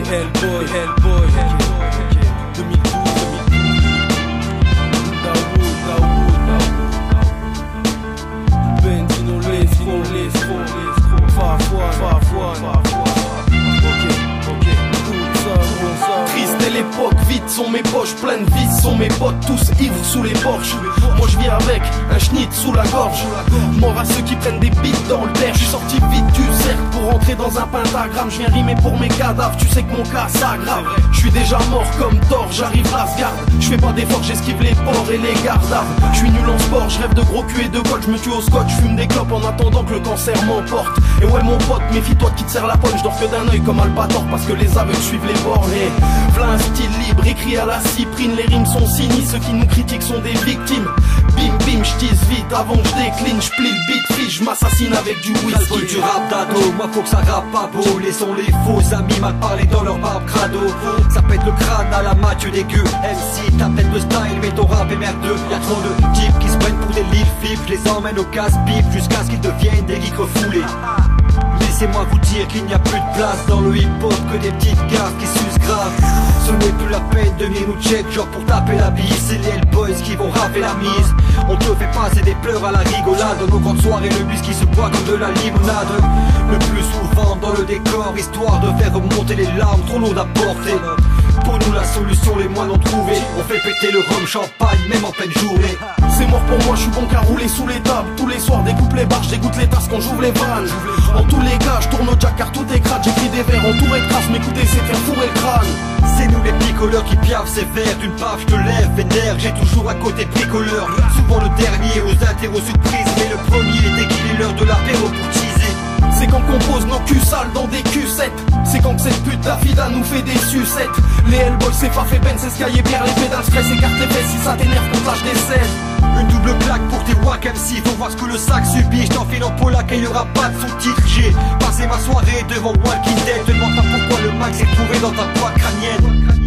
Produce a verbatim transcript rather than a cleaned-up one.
Hellboy, Hellboy, deux mille douze, Dawood, Dawood, Benzino, l'escroc, l'escroc, l'escroc, Fafouane, Fafouane, ok, ok, tout ça, bon ça. Triste est l'époque, vite sont mes poches, pleines vis sont mes potes, tous ivres sous les porches. Moi je vis avec un schnitt sous la gorge. Mort à ceux qui prennent des bites dans le terre. Je suis sorti vite du cercle pour rentrer dans un pentagramme. Je viens rimer pour mes cadavres, tu sais que mon cas s'aggrave. Je suis déjà mort comme Thor, j'arrive l'Asgard. Je fais pas d'efforts, j'esquive les porcs et les gardes. Je suis nul en sport, je rêve de gros cul et de col. Je me tue au scotch, je fume des clopes en attendant que le cancer m'emporte. Et ouais mon pote, méfie-toi qui te serre la pogne. Je dors que d'un œil comme Albator parce que les aveugles suivent les bornes. Et v'là un style libre, écrit à la cyprine. Les rimes sont sinistres, ceux qui nous critiquent sont des victimes. Bim bim, j'tise vite avant que j'décline. J'plie le beat, fiche, j'm'assassine avec du whisky. Vol du rap d'ado, moi faut que ça rappe pas beau. Laissons les faux amis mal parler dans leur barbe crado. Ça pète le crâne à la Mathieu dégueu. M C, ta tête de style, mais ton rap est merdeux. Y'a trop de types qui se prennent pour des lil flips. Je les emmène au casse-pipe jusqu'à ce qu'ils deviennent des geeks refoulés. Laissez-moi vous dire qu'il n'y a plus de place dans le hip-hop, que des petites gaffes qui s'usent grave. Ce n'est plus la peine de venir nous check, genre pour taper la bise. C'est les Hellboys qui vont rapper la mise. On te fait passer des pleurs à la rigolade. Dans nos grandes soirées, le bus qui se boit comme de la limonade. Le plus souvent dans le décor, histoire de faire remonter les larmes trop lourdes à porter. Pour nous la solution, les moines ont trouvé. On fait péter le rhum champagne, même en pleine journée. C'est mort pour moi, je suis bon qu'à rouler sous les tables. Tous les soirs, découpe les barres, j'écoute les tasses quand j'ouvre les vannes. En tous les cas, je tourne au jack car tout est crade. J'écris des vers entourés de crasse, m'écouter c'est faire fourrer le crâne. C'est nous les picoleurs qui piavent ces vers. D'une paf, je te lève, vénère, j'ai toujours à côté bricoleur. Souvent le dernier aux interros surprises, mais le premier dès qu'il est l'heure de l'apéro pour teaser. C'est quand qu'on pose nos culs sales dans des Q sept. C'est quand que cette pute d'Afida nous fait des sucettes. Les Hellboys c'est Faf et Ben, c'est Sky et Pierre. Les pédales stress, écarte les fesses si ça t'énerve qu'on lâche des scènes. Une double claque pour tes wack M C. Faut voir ce que le sac subit. J't'enfile en polac et y'aura pas de sous-titres. J'ai passé ma soirée devant Walking Dead. Demande pas pourquoi le Mac s'est trouvé dans ta boîte crânienne.